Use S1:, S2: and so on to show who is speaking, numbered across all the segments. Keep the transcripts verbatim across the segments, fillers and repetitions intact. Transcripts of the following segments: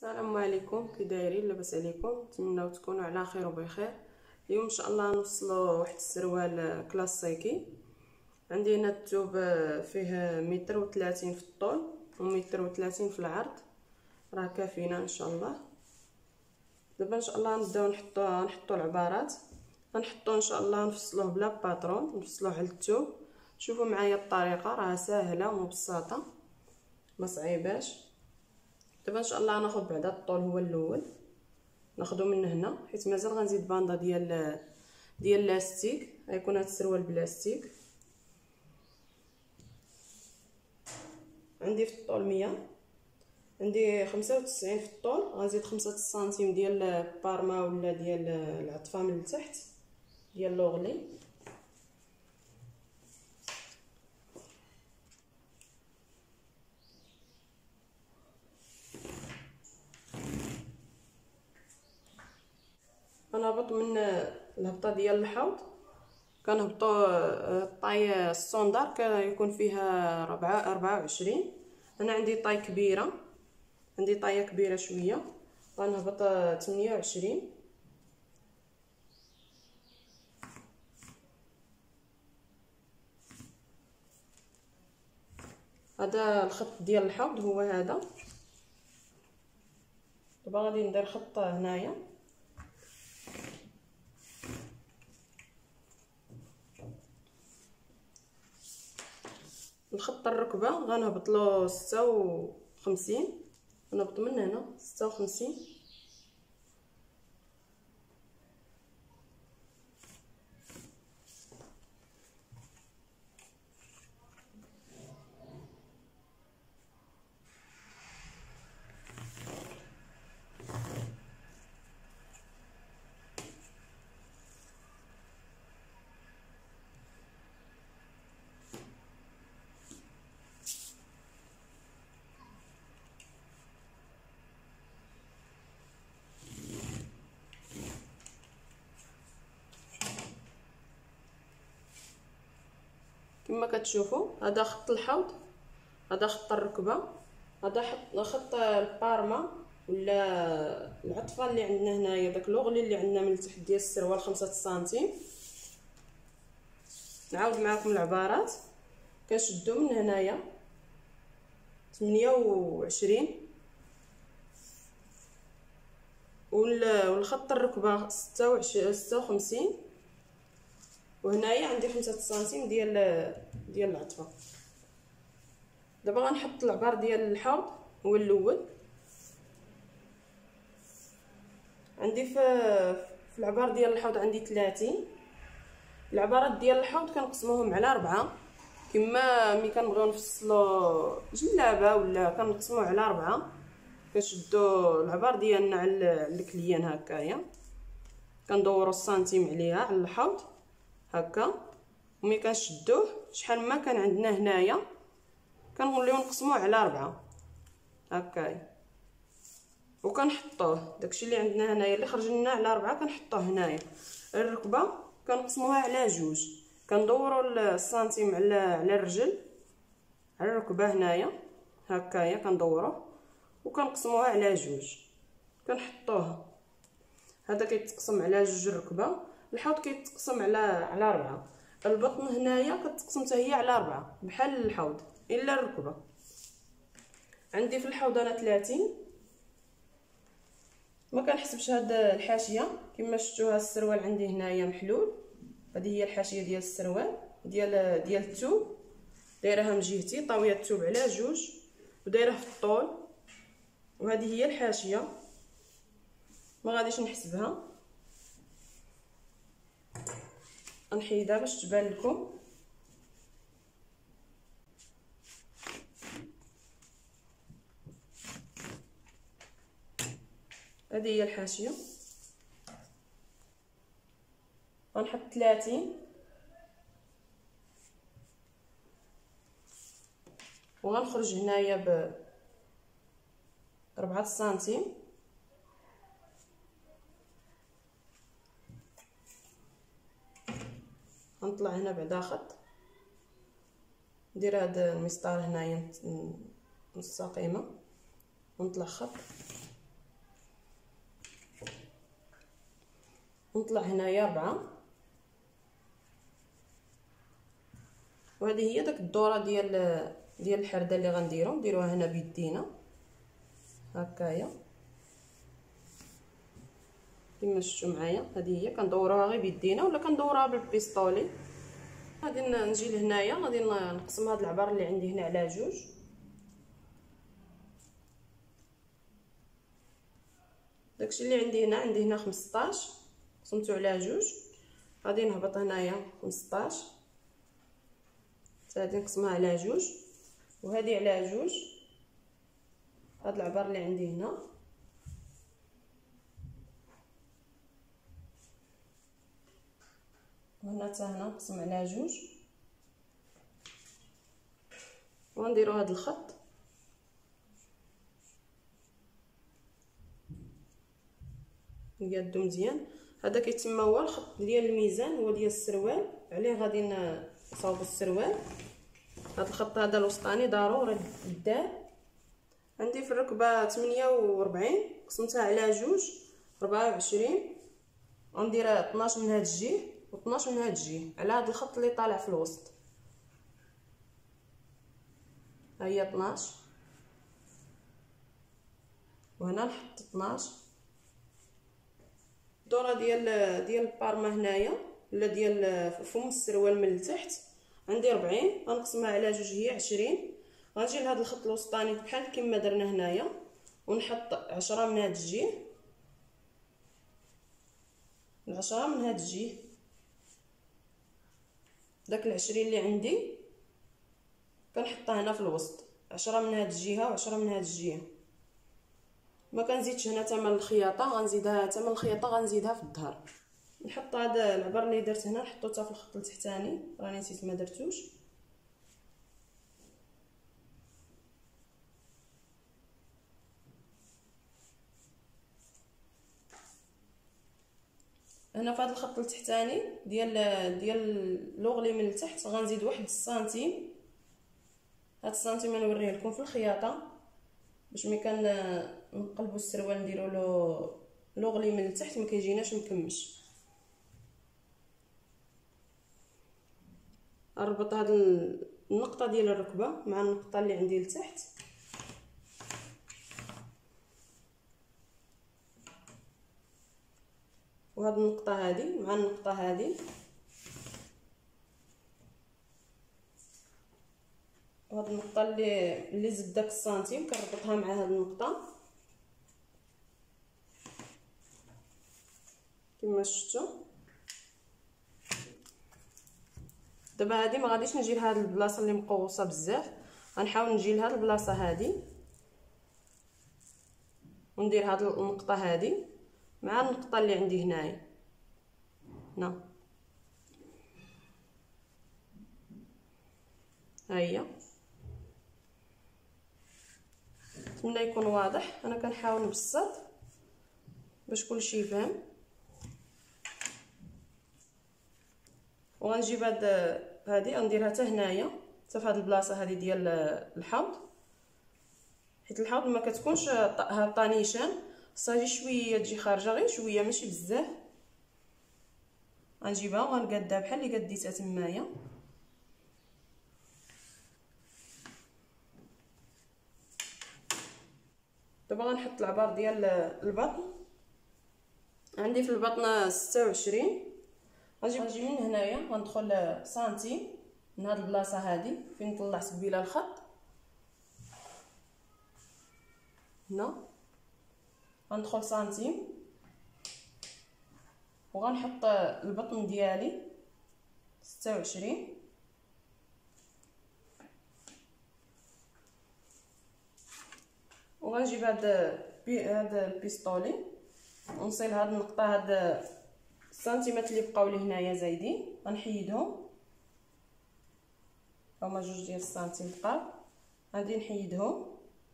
S1: السلام عليكم، كي دايرين؟ لاباس عليكم؟ نتمنى تكونوا على خير وبخير. اليوم ان شاء الله نوصلوا واحد السروال كلاسيكي. عندي هنا الثوب فيه متر وثلاثين في الطول ومتر وثلاثين في العرض، راه كافينا ان شاء الله. دابا ان شاء الله نبداو نحطوا نحطوا العبارات. غنحطوا ان شاء الله نفصلوه بلا باترون، نفصلوه على الثوب. شوفوا معايا الطريقه، راه سهله ومبسطه ما صعيباش. دابا ان شاء الله ناخذ بعدا الطول هو الاول، ناخذو من هنا حيت مازال غنزيد باندا ديال ديال لاستيك. غيكون هذا السروال بلاستيك. عندي في الطول مية، عندي خمسة وتسعين في الطول. غنزيد خمسة سنتيم ديال بارما ولا ديال العطفه من التحت ديال لوغلي. كنهبط من الهبطه ديال الحوض، كنهبطوا الطاي الصوندار كيكون فيها أربعة وعشرين. انا عندي طاي كبيره، عندي طايه كبيره شويه، غنهبط ثمانية وعشرين. هذا الخط ديال الحوض هو هذا. دابا غادي ندير خط هنايا، الخط الركبه غنهبط له ستة وخمسين، غنهبط من هنا ستة وخمسين. كما كتشوفوا هذا خط الحوض، هذا خط الركبه، هذا خط البارما ولا العطفه اللي عندنا هنايا، داك لوغلي اللي عندنا من التحت ديال السروال خمسة سنتيم. نعاود معكم العبارات. كنشدو من هنايا ثمانية وعشرين، والخط الركبه ستة وخمسين، وهنايا عندي خمسة سنتيم ديال ديال العطفه. دابا غنحط العبار ديال الحوض هو الاول. عندي في في العبار ديال الحوض عندي ثلاثين. العبارات ديال الحوض كنقسموهم على أربعة، كما ملي كنبغيو نفصلوا جلابه ولا كنقسموه على أربعة. كنشدوا العبار ديالنا على الكليان هكايا، كندوروا السنتيم عليها على الحوض هكا، وملي كنشدوه شحال ما كان عندنا هنايا كنوليو نقسموه على أربعة هكايا، وكنحطوه داكشي اللي عندنا هنايا اللي خرج لنا على أربعة كنحطوه هنايا. الركبه كنقسموها على جوج، كندوروا السنتيم على على الرجل على الركبه هنايا هكايا، كندوروه وكنقسموها على جوج كنحطوها. هذا كيتقسم على جوج الركبه. الحوض كيتقسم على على أربعة. البطن هنايا كتقسم حتى هي على أربعة بحال الحوض الا الركبه. عندي في الحوض انا ثلاثين. ما كنحسبش هاد الحاشيه كما شفتوها. السروال عندي هنايا محلول، هذه هي الحاشيه ديال السروال ديال ديال الثوب. دايرها من جهتي، طاويه الثوب على جوج ودايره في الطول، وهذه هي الحاشيه. ما غاديش نحسبها، غنحيدها باش تبان لكم. هذه هي الحاشيه. غنحط ثلاثين وغنخرج هنايا ب أربعة سنتيم. غنطلع هنا بعدا خط، ندير هذا المسطار هنايا مستقيمه ونطلع خط ونطلع هنايا ربعة. وهذه هي داك الدوره ديال ديال الحرده اللي غنديرو نديروها هنا بيدينا هكايا كما شفتوا معايا. هذه هي كندوروها غير بيدينا ولا كندوروها بالبيستولي. غادي نجي لهنايا غادي نقسم هاد العبار اللي عندي هنا على جوج. داكشي اللي عندي هنا عندي هنا خمسطاش قسمته على جوج، غادي نهبط هنايا خمسطاش غادي نقسمها على جوج، وهذه على جوج. هاد العبار اللي عندي هنا وهنا حتى هنا نقسم على جوج، ونديروا هذا الخط نقادو مزيان. هذا كيتسمى هو الخط ديال الميزان، هو ديال السروال، عليه غادي نصاوبوا السروال. هذا الخط هذا الوسطاني ضروري يدار. عندي في الركبه ثمانية وأربعين قسمتها على جوج أربعة وعشرين، غندير اثناش من هذا الجهه و12 من هذا الجهه على هذا الخط اللي طالع في الوسط. ها هي اثناش وهنا نحط اثناش. الدوره ديال ديال البارما هنايا ولا ديال فم السروال من التحت عندي أربعين، غنقسمها على جوج هي عشرين. غنجي لهذا الخط الوسطاني بحال كما درنا هنايا ونحط عشرة من هذا الجهه، العشرة من هذا الجهه. داك العشرين اللي عندي كنحطها هنا في الوسط، عشرة من هذه الجهه وعشرة من هذه الجهه. ما كنزيدش هنا ثمن الخياطه، غنزيدها ثمن الخياطه غنزيدها في الظهر. نحط هذا العبر اللي درت هنا نحطو حتى في الخط التحتاني، راني نسيت ما درتوش. هنا في هذا الخط التحتاني ديال ديال لوغلي من التحت غنزيد واحد السنتيم. هاد السنتيم غنوريه لكم في الخياطه باش ملي كنقلبوا السروال نديروا له لوغلي من التحت ما كيجيناش مكمش. نربط هاد النقطه ديال الركبه مع النقطه اللي عندي لتحت، وهاد النقطه هذه مع النقطه هذه، وهاد النقطه اللي اللي زد داك السنتيم كنربطها مع هاد النقطه كما شفتوا. دابا هادي ما غاديش نجي لهاد البلاصه اللي مقوصه بزاف، غنحاول نجي لهاد البلاصه هادي وندير هاد النقطه هادي مع النقطه اللي عندي هنايا هنا. ها هي، نتمنى يكون واضح. انا كنحاول نبسط باش كلشي يفهم. وغنجيب هاد هادي غنديرها حتى هنايا حتى في هاد البلاصه هادي ديال الحوض، حيت الحوض ما كتكونش هابطه نيشان، خصها تجي شويه تجي خارجه غير شويه ماشي بزاف. غنجيبها وغنقادها بحال اللي قديتها تمايا. دابا غنحط العبار ديال البطن. عندي في البطن ستة وعشرين، غنجي من هنايا غندخل سنتيم من هاد البلاصه هادي فين طلعت قبيله الخط هنا، غندخل سنتيم وغنحط البطن ديالي ستة وعشرين، وغنجيب هاد هاد البيستولي ونصيل هاد النقطه هاد السنتيمات اللي بقاو لي هنايا زايدين غنحيدهم. هما جوج ديال السنتيم بقاو غادي نحيدهم.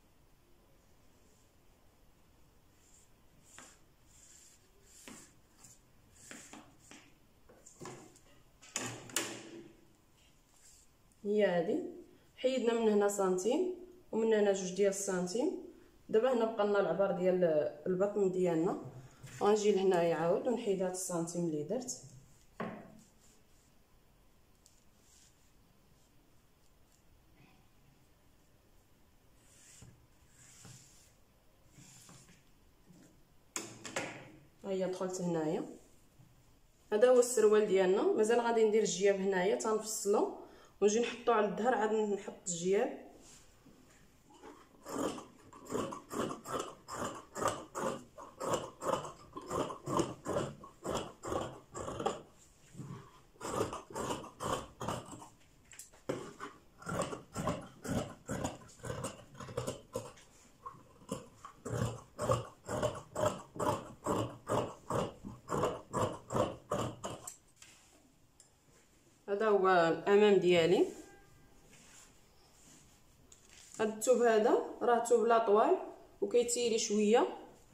S1: هي هادي حيدنا من هنا سنتيم ومن هنا جوج ديال السنتيم. دابا هنا بقى لنا العبار ديال البطن ديالنا، غنجي لهنايا عاود ونحيد هاد السنتيم اللي درت. هيا دخلت هنايا. هذا هو السروال ديالنا. مازال غادي ندير الجياب هنايا تنفصلو ونجي نحطو على الظهر، عاد نحط الجياب. هذا هو الامام ديالي. هاد الثوب هذا راه ثوب لاطوال وكيتيلي شويه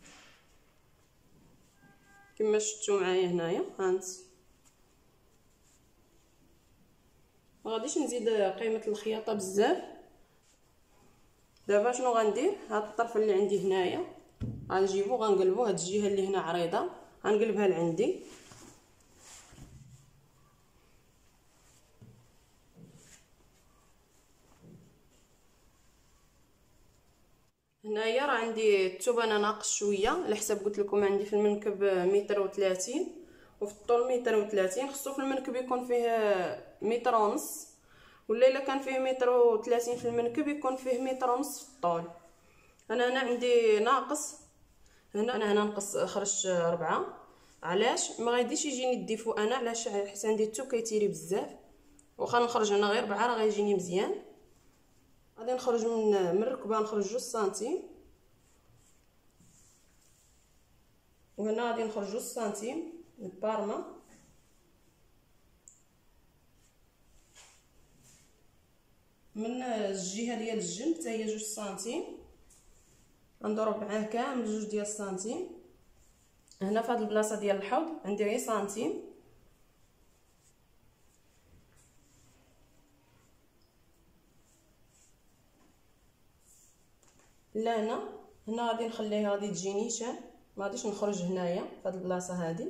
S1: كما شفتوا معايا هنايا. هانت ما غاديش نزيد قيمه الخياطه بزاف. دابا شنو غندير؟ هاد الطرف اللي عندي هنايا غنجيبو غنقلبو هاد الجهه اللي هنا عريضه غنقلبها لعندي. هنايا راه عندي الثوب انا ناقص شويه، على حساب قلت لكم عندي في المنكب متر وثلاثين وفي الطول متر وثلاثين. خصو في المنكب يكون فيه متر ونص، ولا الا كان فيه متر وثلاثين في المنكب يكون فيه متر ونص في الطول. انا هنا عندي ناقص، هنا انا هنا نقص خرج ربعة. علاش ما غاديش يجيني الديفو انا؟ علاش؟ حيت عندي الثوب كيتيري بزاف، واخا نخرج هنا غير ربعة راه غيجيني مزيان. غادي نخرج من من الركبه نخرج جوج سنتيم، وهنا غادي نخرج جوج سنتيم البارما. من الجهه ديال الجنب حتى هي جوج سنتيم، غنضرب معاه كامل جوج ديال السنتيم. هنا في هاد البلاصه ديال الحوض عندي غير سنتيم. لا هنا هنا غادي نخليها غادي تجي نيشان، ما غاديش نخرج هنايا في هاد البلاصه هادي.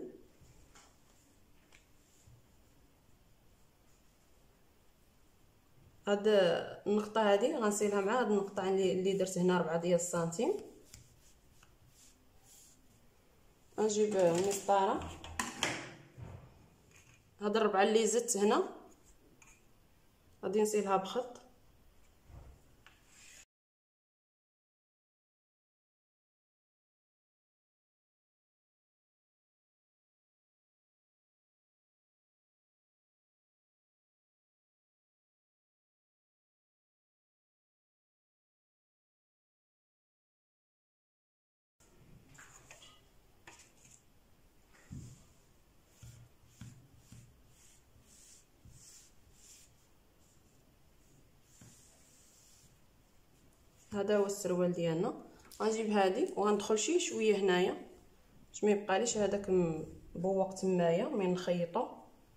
S1: هاد النقطه هادي غنسيلها مع هاد النقطه اللي درت هنا ربعة ديال السنتيم. غنجيب مسطره، هاد الربعه اللي زدت هنا غادي نسيلها بخط. هذا هو السروال ديالنا. غنجيب هذه وغندخل شي شويه هنايا باش ما يبقاليش هذاك مبوق تمايا من نخيطو.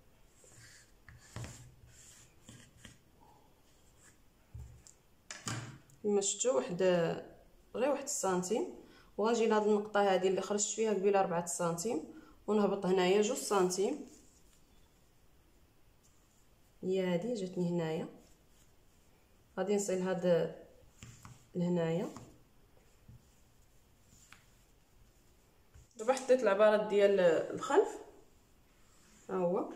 S1: كما شفتوا واحد غير واحد السنتيم. وغنجي لهاد النقطه هذه اللي خرجت فيها قبيله ربعة سنتيم ونهبط هنايا جوج سنتيم. هي هذه جاتني هنايا، غادي نصيل هاد لهنايا. دابا حطيت العبارات ديال الخلف، ها هو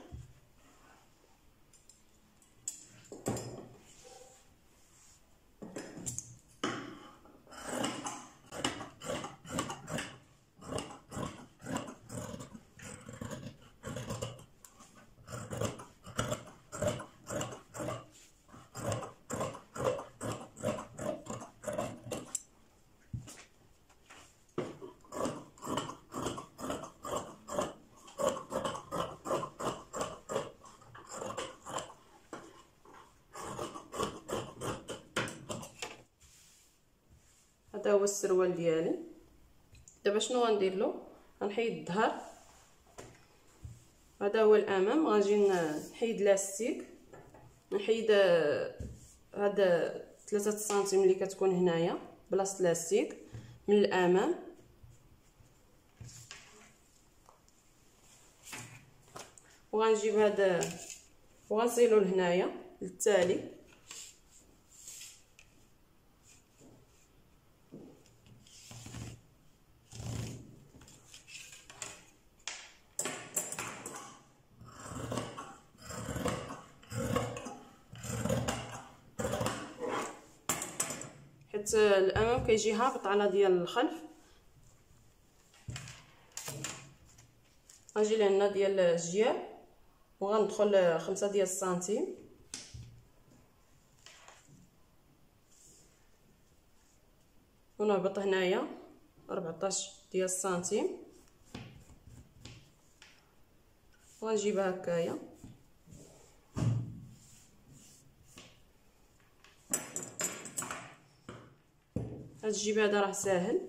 S1: هذا هو السروال ديالي. دابا شنو غندير له؟ غنحيد الظهر، هذا هو الامام. غنجي نحيد لاستيك، نحيد هذا ثلاثة سنتيم اللي كتكون هنايا بلاصه لاستيك من الامام. وغنجيب هذا وغنصيلو لهنايا للتالي. حيت الامام كيجي هابط على ديال الخلف. غنجي لهنا ديال الجياب وغندخل خمسة ديال السنتيم ونهبط هنايا أربعطاش ديال السنتيم وغنجيبها هكايا. هاد الجيب هذا راه ساهل.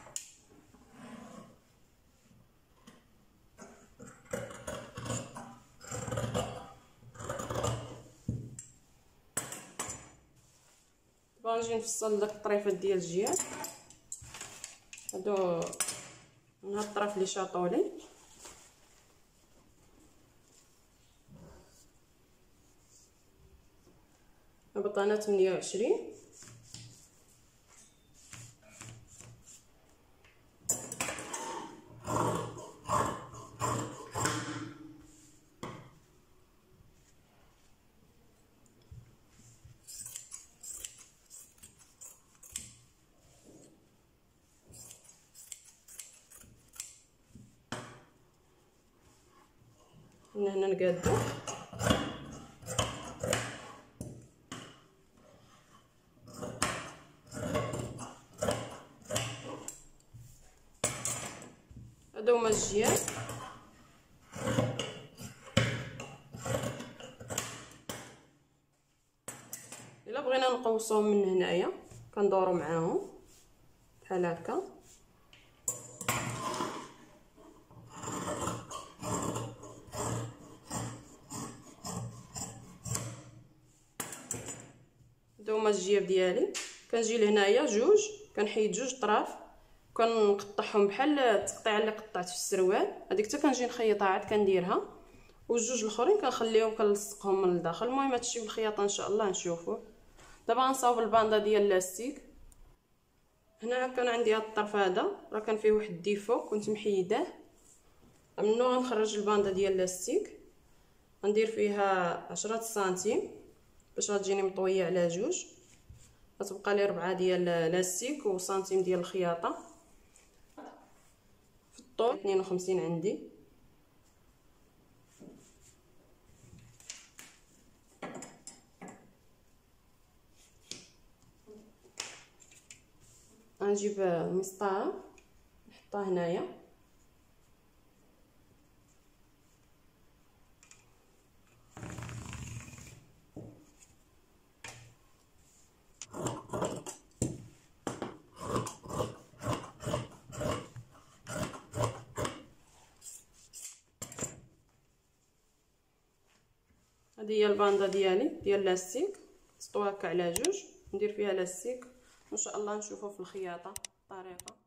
S1: غنجي نفصل داك الطريفات ديال الجياب هادو من هاد الطرف اللي شاطولي. هبط انا ثمانية وعشرين من هنا نقادو. هادو هما الجياب. الا بغينا نقوسوهم من هنايا كندورو معاهم بحال هكا. هادو هما الجياب ديالي. كنجي لهنايا جوج كنحيد جوج طراف كنقطعهم بحال التقطيعه اللي قطعت في السروال. هذيك حتى كنجي نخيطها عاد كنديرها والجوج الاخرين كنخليهم كنلصقهم من الداخل. المهم هادشي بالخياطه ان شاء الله نشوفوا. دابا غنصاوب الباندا ديال اللاستيك. هنا كان عندي هذا الطرف هذا راه كان فيه واحد الديفو كنت محيداه منو. غنخرج الباندا ديال اللاستيك غندير فيها عشرة سنتيم باش غتجيني مطويه على جوج. غتبقى لي ربعة ديال لاستيك وسنتيم ديال الخياطه. في الطول اثنين وخمسين عندي. غنجيب مسطره نحطها هنايا هذه هي الباندا ديالي ديال لاستيك. سطوها هكا على جوج ندير فيها لاستيك وان شاء الله نشوفوا في الخياطه الطريقه.